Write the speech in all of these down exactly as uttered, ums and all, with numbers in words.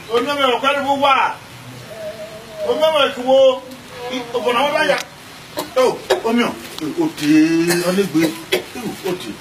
Onye me okwere bu wa. Onye me kuwo. Ogona wa ya. Oh, omio. Oti, olegbe. Oti.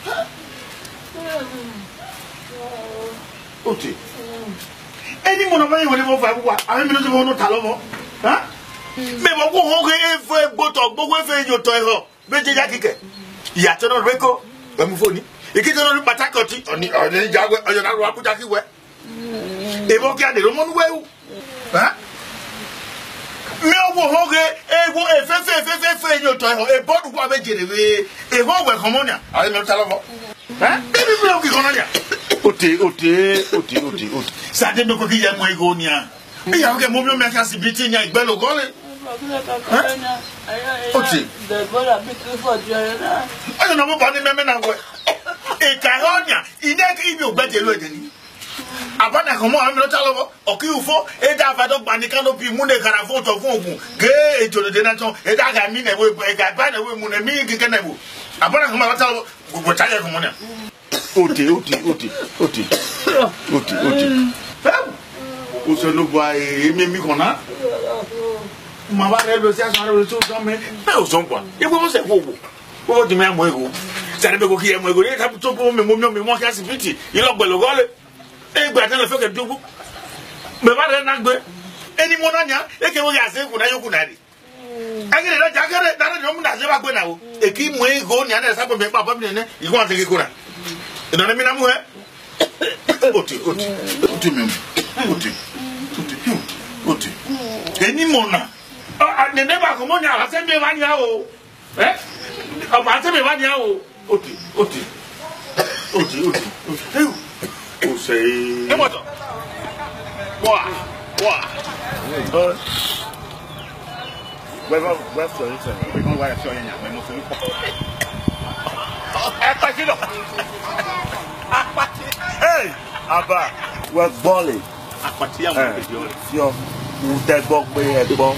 Oti. Eni mo na ba yin wole mo fa wa. Àwọn mi no se mo no ta lomo. Ha? Me mo ko ho ke efe gboto, gbogbo efe yo to eho. Beje ja kike. Iya to no reko. E mu foni. Iki to no patakoti. Oni oni jagwe, oyo na ro akuja kiwe. E mo ki ade ro mo nu we. Ha? Me wo ho ke e wo efe efe efe efe yo to eho. E bodu kwa be jere we. E ho we komonia. Ari me ta lomo. Ha? Bibi bi o ki komonia. Oti oti oti oti oti. Sa de no ko ki ya mo ego nia. E ya ke mo mi o me ka sibiti nya igbe lo gole. Oti. The boy a bit for Diana. I don't know about the men and work. A Cahonia, in that email better looking. Abana come on, I'm not all over. Okay, for a davado banicano be moon, a caravoto of gay to the denato, a dog I mean, a way by the woman, and me, can never. Abana come out, what I come on. Oti, oti, oti, oti, oti, oti. Also, look by me, Kona. My father says, I will so come in. No, someone. It was a who. What the man will go. Sarabego here, my good, have to go, me more casualty. You know, Belogole. Eh, but I don't forget to go. My father not good. Any more on ya, they can only say, when I open at it. I get a jacket that I don't have go now. A key way go near the sub of my papa, you want to get good. You know what I mean? I'm where? Oti, oti, oti, oti, oti, oti. Any more now. Ah, the never come on now. I send me one yao. Eh? I send me one yao. Oti, oti, oti, oti. Hey, who say? Hey, what? What? What? Where, where, where, where, where, where, where, where, hey, Abba, we're balling. Your dead bog by a bog.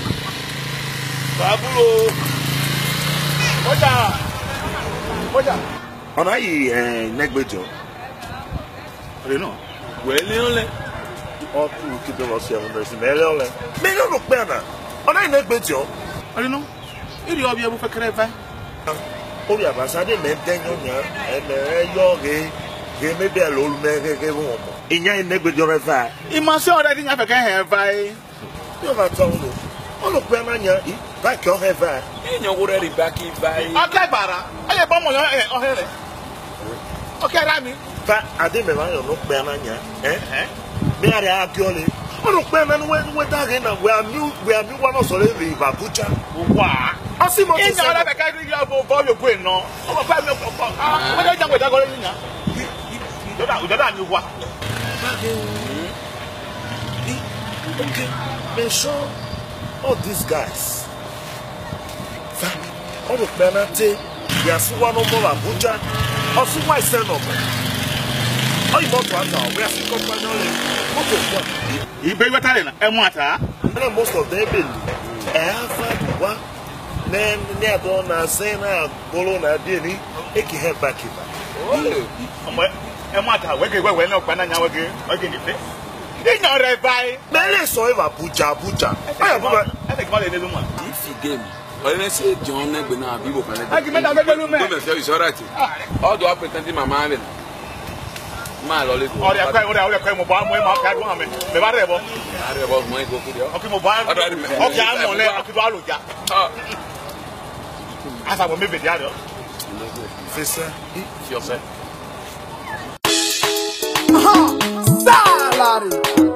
Babulo. Oja. Oja. Ona yi eh negbejo. I don't know. Well, le. O tu ki do lo se won be si me le ole. Me no lo pe na. Ona yi negbejo. I don't know. Iri obi e bu fe kere fa. O bi abasa de me denyo nya e me yo ge. Ge me be lo lu me ge ge wo mo. Inya yi negbejo re fa. I ma se already nya fe ka he fa. Yo ga to lo. O lo pe na nya i. Back your head back. In your already back in by. Okay, Bara. I have bomb on your head. Okay, Rami. But I didn't know no banana. Eh? Me are actually. Oh, look, man, when we're talking, we are new, we are new one of Solely, Babucha. Wow. I see more in the country of your queen. No, I'm a family of what I done with that going in. You don't know what. Okay, make sure all these guys. All the penalty, they are one of more Abuja, or so my son of them. Oh, you want to answer? We are sick of money. What is what? You pay what I am, what? Most of them been. Ever one, then near Donna, Sena, Bolona, Dini, they can head back here. Oh, and what? Where they were no banana again, again, you say? They know they buy. Then so ever Abuja, Abuja. I think what they do, man. If you game. I say John never know people. I can make a better room. It's all right. How do I pretend my man? My lolly. Oh, they are quite what I will come about my market woman. The variable. I about my go to the okay, mobile. Okay, I'm on there. Okay, I'll look at. As I will maybe the other. Fisher, yourself. Salary.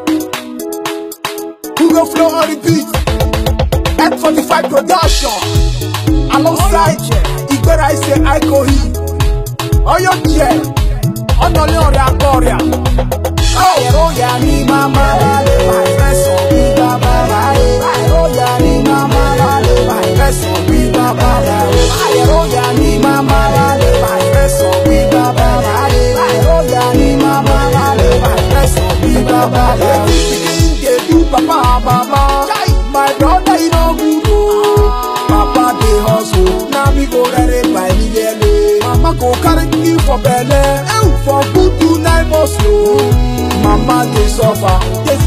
Who go flow on the beat? F forty-five production alongside IgbéraéséAikohi. Oyo je onole ore agoria. Oh ya ni mama le my friends so be baba le. Oh ya ni mama le my friends so be baba le. Oh ya ni mama le my friends so be baba le. Oh ya ni mama le my friends so be baba le. Get you papa mama. My brother, you know good. Papa, they hustle. Now me go ready by me. Mama go carry you for belly. For good to nine months. Mama, they suffer.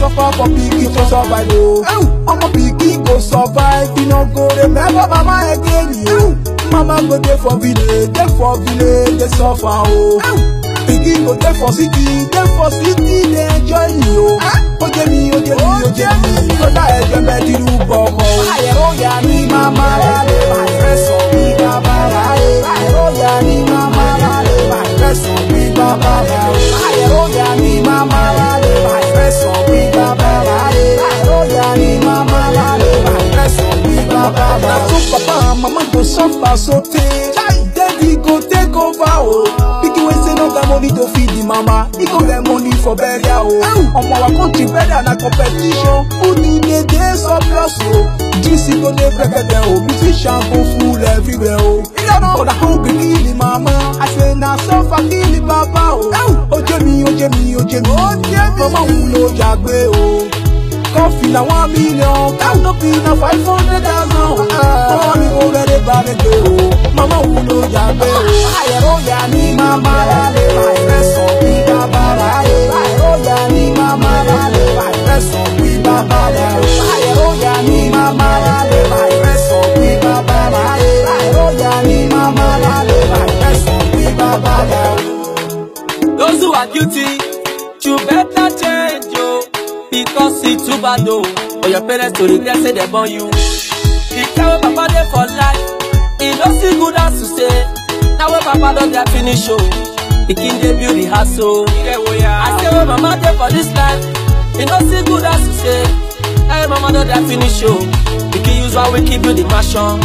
suffer for pikin to survive o. Omo pikin go survive, e no go remember mama again o. Mama go dey for village, dey for village, dey suffer o. Pikin go dey for city, dey for city, dey enjoy you o. Oje mi, oje mi, oje mi, kódà ẹ̀jẹ̀ mẹ́tì rúbọ ọmọ o. Àyẹ̀rọ̀yà ni màmá rálẹ̀, àìrẹ́sọ̀ bí bàbá rálẹ̀. Àyẹ̀rọ̀yà ni màmá rálẹ̀, àìrẹ́sọ̀ bí bàbá rálẹ̀. Àyẹ̀rọ̀yà ni màmá rálẹ̀, àìrẹ́sọ̀ bí bàbá rálẹ̀. Àyẹ̀rọ̀yà ni màmá rálẹ̀, àìrẹ́sọ̀ bí bàbá rálẹ̀. Na so papa and mama go suffer sotey, daddy go take over o. Pikin wey say no get money to feed the mama, he go get money for burial o. Omo our country burial na competition, food dey dey surplus o. Juice go dey pepper o, musician go full everywhere o. But I hungry kill the mama, I say na suffer kill the papa o. Oje mi, oje mi, oje mi, mama who no jagbe o. Coffee na one million, canopy na five hundred thousand. Mama mi go get a bag o, mama who no jagbe o. Àyẹ̀rọ̀yà ni mama rálẹ̀, àìrẹ́sọ̀ bí bàbá rálẹ̀. Àyẹ̀rọ̀yà ni mama rálẹ̀, àìrẹ́sọ̀ bí bàbá rálẹ̀. Àyẹ̀rọ̀yà ni mama rálẹ̀, àìrẹ́sọ̀ bí bàbá rálẹ̀. Àyẹ̀rọ̀yà ni mama rálẹ̀, àìrẹ́sọ̀ bí bàbá rálẹ̀. Those who are guilty, you better change yo, because it's too bad oh. For your parents to regret say they born you. The time when papa dey for life, e no see good as to say. Now when papa don dey finish oh, pikin dey build the house oh. I say when mama dey for this life, e no see good as to say. Now when mama don dey finish oh, pikin use one week build the mansion.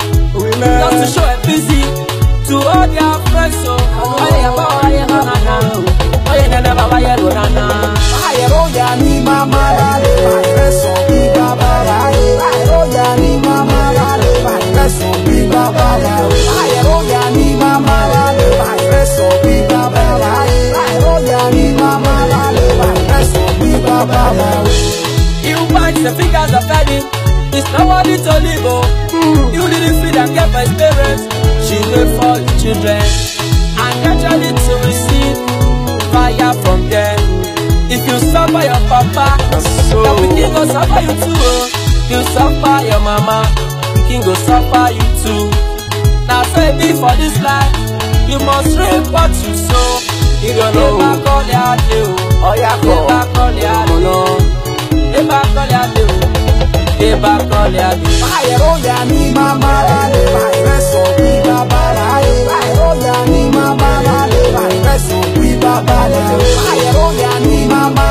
Just to show her busy to all their friends oh. Oye yaba oye nana, oye nana baba yelo nana. Àyẹ̀rọ̀yà ni mama rálẹ̀, àìrẹ́sọ̀ bí bàbá rálẹ̀. Àyẹ̀rọ̀yà ni mama rálẹ̀, àìrẹ́sọ̀ bí bàbá rálẹ̀. Àyẹ̀rọ̀yà ni mama rálẹ̀, àìrẹ́sọ̀ bí bàbá rálẹ̀. Àyẹ̀rọ̀yà ni mama rálẹ̀, àìrẹ́sọ̀ bí bàbá rálẹ̀. You find the fingers of daddy, it's nobody to live oh. You didn't feed and care for his parents, she wait for the children, and get ready to receive fire from them. If you suffer your papa, so your pikin go suffer you too oh. You suffer your mama, pikin go suffer you too. Now so it be for this life, you must reap what you sow. You don't know Eba kole ade o, Ohya Eba kole ade o, Eba kole ade o, Eba kole ade o. Àyẹ̀rọ̀yà ni mama rálẹ̀, àìrẹ́sọ̀ bí bàbá rálẹ̀. Àyẹ̀rọ̀yà ni mama rálẹ̀, àìrẹ́sọ̀ bí bàbá rálẹ̀. Àyẹ̀rọ̀yà ni mama